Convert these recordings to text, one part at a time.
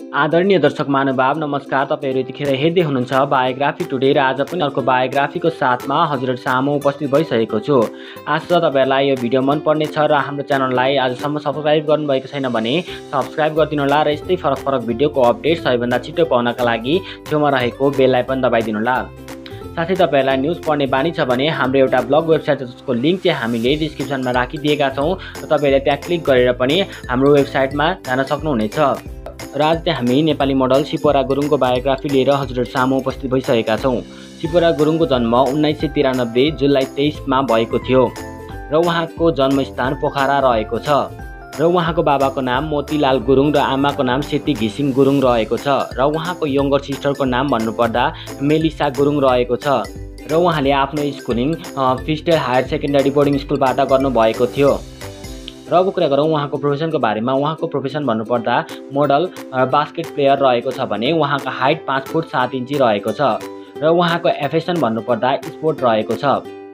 आदरणीय दर्शक महानुभाव नमस्कार। तपाईहरु यतिखेर हेर्दै हुनुहुन्छ बायोग्राफी टुडे र आज पनि अर्को बायोग्राफीको साथमा हजुरहरु सामु उपस्थित भइसकेको छु। आशा तपाईहरुलाई यो भिडियो मन पर्नेछ र हाम्रो च्यानललाई आजसम्म सब्स्क्राइब गर्नुभएको छैन भने सब्स्क्राइब गरिदिनु होला र यस्तै फरक भिडियोको अपडेट सबैभन्दा छिटो पाउनका लागि छेउमा रहेको बेल आइकन दबाइदिनु होला। साथै तपाईहरुलाई न्यूज पढ्ने बानी छ भने हाम्रो एउटा ब्लग वेबसाइट छ जसको लिंक चाहिँ हामीले डिस्क्रिप्सनमा राखिदिएका छौं र तपाईहरुले त्यहाँ क्लिक गरेर पनि हाम्रो वेबसाइटमा जान सक्नुहुनेछ। र आज चाहिँ हामी नेपाली मोडल सिपोरा गुरुङको बायोग्राफी लिएर हजुरहरु सामु उपस्थित भइसकेका छौं। सिपोरा गुरुङको जन्म 1993 जुलाई 23 मा भएको थियो र उहाँको जन्मस्थान पोखरा रहेको छ र उहाँको बाबाको नाम मोतीलाल गुरुङ र आमाको नाम सेती घिसिङ गुरुङ रहेको छ र उहाँको यंगर सिस्टरको नाम भन्नुपर्दा मेलिसा गुरुङ रहेको छ र उहाँले आफ्नो स्कुलिङ फिस्टेल हायर सेकेन्डरी बोर्डिङ स्कुलबाट गर्नुभएको थियो। र अब कुरा गरौँ उहाँको प्रोफेसनको बारेमा। उहाँको प्रोफेसन भन्नुपर्दा मोडल बास्केट प्लेयर रहेको छ भने उहाँको हाइट 5 फुट 7 इन्ची रहेको छ र उहाँको एफेसन भन्नुपर्दा स्पोर्ट रहेको छ।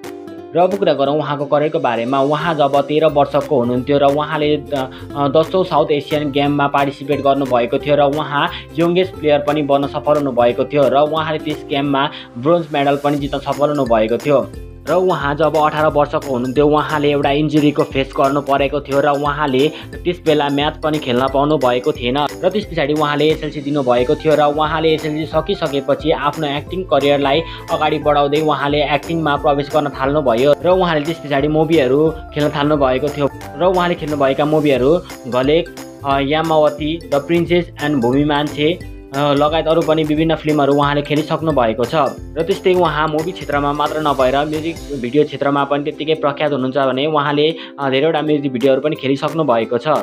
र अब कुरा गरौँ उहाँको करियरको बारेमा। उहाँ जब 13 वर्षको हुनुहुन्थ्यो र उहाँले 10औं साउथ एसियन गेममा पार्टिसिपेट गर्नुभएको थियो र उहाँ यंगेस्ट प्लेयर पनि बन्न सफल हुनुभएको थियो र उहाँले त्यस गेममा ब्रोन्ज मेडल पनि जित्न सफल हुनुभएको थियो। र उहाँ जब 18 वर्षको हुनुहुन्थ्यो उहाँले एउटा इन्जुरीको फेस गर्नु परेको थियो र उहाँले त्यस बेला म्याच पनि खेल्न पाउनु भएको थिएन र त्यसपछि उहाँले एसएलसी दिनुभएको थियो र उहाँले एसएलसी सकिसकेपछि आफ्नो एक्टिङ करियरलाई अगाडि बढाउँदै उहाँले एक्टिङमा प्रवेश गर्न थाल्नुभयो र उहाँले त्यसपछि मुभीहरू खेल्न थाल्नु भएको थियो र उहाँले खेल्नुभएका मुभीहरू घलेक, यामावती, द प्रिन्सेस एन्ड भूमि मान्छे लगायत अरू पनि विभिन्न फिल्महरू उहाँले खेलिसक्नु भएको छ। र त्यस्तै उहाँ मुभी क्षेत्रमा मात्र नभएर म्युजिक भिडियो क्षेत्रमा पनि त्यतिकै प्रख्यात हुनुहुन्छ भने उहाँले धेरैवटा म्युजिक भिडियोहरू पनि खेलिसक्नु भएको छ।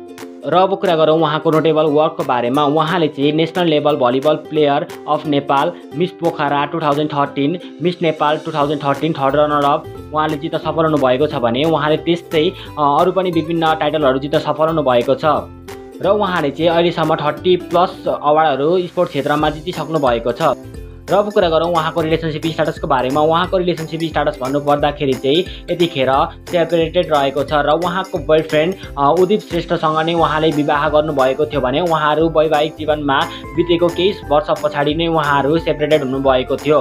र अब कुरा गरौँ उहाँको नोटेबल वर्कको बारेमा। उहाँले चाहिँ national level volleyball player of Nepal, Miss Pokhara 2013, Miss Nepal 2013 third runner up उहाँले जित्न सफल हुनुभएको छ भने उहाँले त्यस्तै अरू पनि विभिन्न टाइटलहरू जित्न सफल हुनुभएको छ र उहाँले चाहिँ अहिलेसम्म 30+ अवार्डहरू स्पोर्ट क्षेत्रमा जितिसक्नु भएको छ। र अब कुरा गरौँ उहाँको रिलेसनशिप स्ट्याटसको बारेमा। उहाँको रिलेसनशिप स्ट्याटस भन्नुपर्दाखेरि चाहिँ यतिखेर सेपरेटेड रहेको छ र उहाँको बोयफ्रेन्ड उदित श्रेष्ठसँग नै उहाँले विवाह गर्नुभएको थियो भने उहाँहरू वैवाहिक जीवनमा बितेको केही वर्ष पछाडि नै उहाँहरू सेपरेटेड हुनुभएको थियो।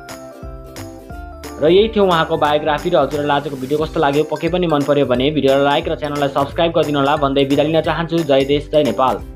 र यही थियो उहाँको बायोग्राफी र हजुरहरुलाई आजको भिडियो कस्तो लाग्यो पक्कै पनि मन पर्यो भने भिडियोलाई लाइक र च्यानललाई सब्स्क्राइब गरिदिनु होला भन्दै बिदा लिन चाहन्छु। जय देश जय नेपाल।